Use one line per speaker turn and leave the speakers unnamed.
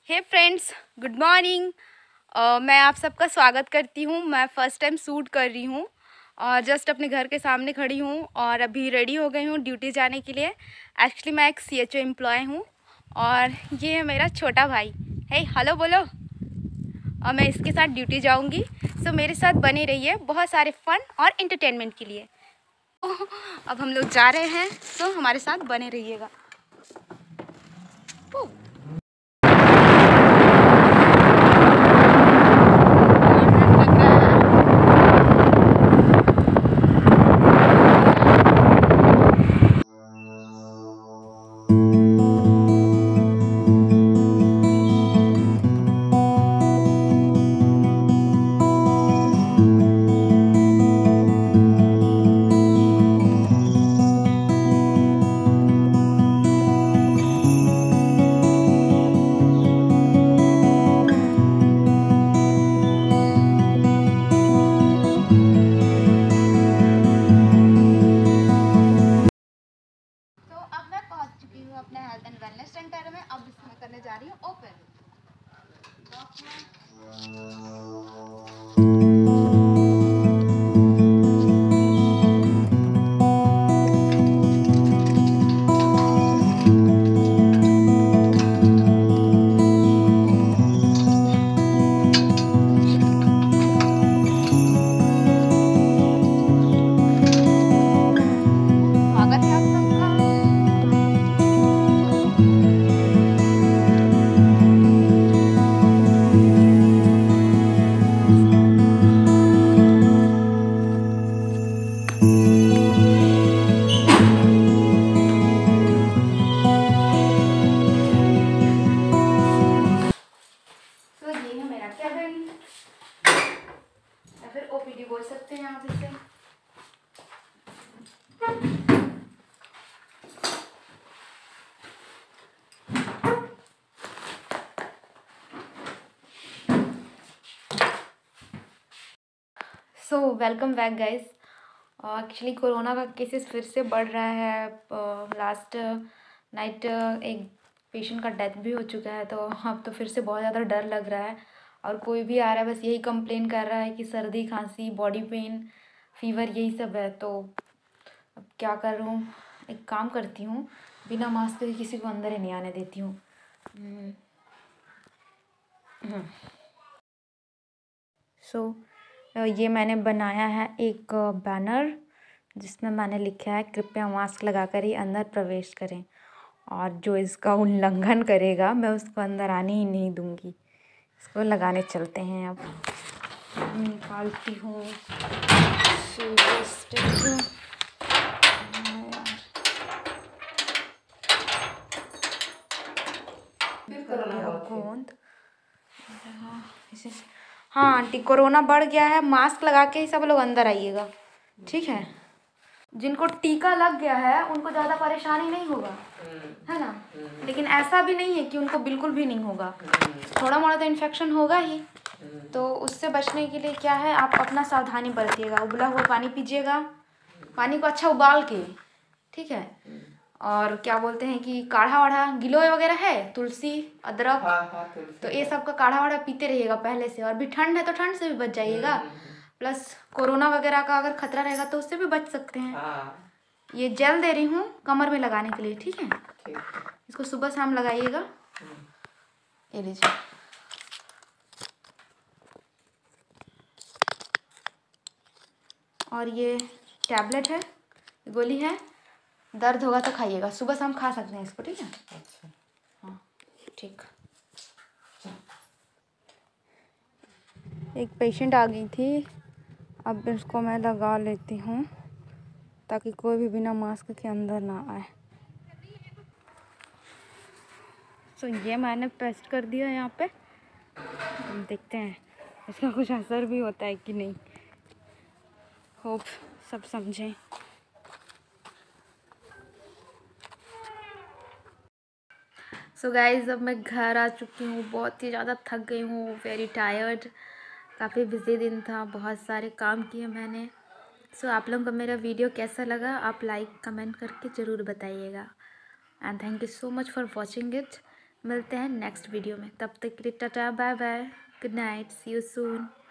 हे friends, good morning. मैं आप सबका स्वागत करती हूँ। मैं फ़र्स्ट टाइम शूट कर रही हूँ और जस्ट अपने घर के सामने खड़ी हूँ और अभी रेडी हो गई हूँ ड्यूटी जाने के लिए। एक्चुअली मैं एक CHO एम्प्लॉय हूँ और ये है मेरा छोटा भाई। हे हेलो बोलो। और मैं इसके साथ ड्यूटी जाऊँगी, सो मेरे साथ बने रहिए बहुत सारे फ़न और एंटरटेनमेंट के लिए। अब हम लोग जा रहे हैं, तो हमारे साथ बने रहिएगा। अपने हेल्थ एंड वेलनेस सेंटर में अब इसमें करने जा रही हूँ ओपन। स्वागत है आप सबका। तो ये है मेरा केबिन या फिर OPD बोल सकते हैं आप इसे। So welcome back guys. Actually corona का केसेस फिर से बढ़ रहा है। लास्ट नाइट एक पेशेंट का डेथ भी हो चुका है, तो अब तो फिर से बहुत ज़्यादा डर लग रहा है। और कोई भी आ रहा है बस यही कंप्लेन कर रहा है कि सर्दी खांसी बॉडी पेन फीवर यही सब है। तो अब क्या कर रहा हूँ, एक काम करती हूँ, बिना मास्क के किसी को अंदर ही नहीं आने देती हूँ। सो ये मैंने बनाया है एक बैनर जिसमें मैंने लिखा है कृपया मास्क लगाकर ही अंदर प्रवेश करें, और जो इसका उल्लंघन करेगा मैं उसको अंदर आने ही नहीं दूंगी। इसको लगाने चलते हैं। अब निकालती हूँ गोंद। हाँ आंटी, कोरोना बढ़ गया है, मास्क लगा के ही सब लोग अंदर आइएगा, ठीक है। जिनको टीका लग गया है उनको ज़्यादा परेशानी नहीं होगा, है ना। लेकिन ऐसा भी नहीं है कि उनको बिल्कुल भी नहीं होगा, थोड़ा मोड़ा तो इन्फेक्शन होगा ही। तो उससे बचने के लिए क्या है, आप अपना सावधानी बरतिएगा। उबला हुआ पानी पीजिएगा, पानी को अच्छा उबाल के, ठीक है। और क्या बोलते हैं कि काढ़ा वाढ़ा गिलोय वगैरह है, तुलसी अदरक,
हाँ, तुलसी
तो ये सब का काढ़ा वाढ़ा पीते रहिएगा पहले से। और भी ठंड है तो ठंड से भी बच जाइएगा, प्लस कोरोना वगैरह का अगर खतरा रहेगा तो उससे भी बच सकते हैं।
हाँ।
ये जेल दे रही हूँ कमर में लगाने के लिए, ठीक है।
ठीक।
इसको सुबह शाम लगाइएगा। ये लीजिए। और ये टैबलेट है, गोली है, दर्द होगा तो खाइएगा, सुबह शाम खा सकते हैं इसको, ठीक है।
अच्छा।
हाँ ठीक। एक पेशेंट आ गई थी, अब इसको मैं लगा लेती हूँ ताकि कोई भी बिना मास्क के अंदर ना आए। तो ये मैंने पेस्ट कर दिया यहाँ पे, देखते हैं इसका कुछ असर भी होता है कि नहीं। होप सब समझें। सो गाइज़, अब मैं घर आ चुकी हूँ, बहुत ही ज़्यादा थक गई हूँ, वेरी टायर्ड। काफ़ी बिजी दिन था, बहुत सारे काम किए मैंने। सो आप लोगों को मेरा वीडियो कैसा लगा आप लाइक कमेंट करके ज़रूर बताइएगा। And thank you so much for watching it. मिलते हैं नेक्स्ट वीडियो में, तब तक के लिए tata bye bye, good night, see you soon.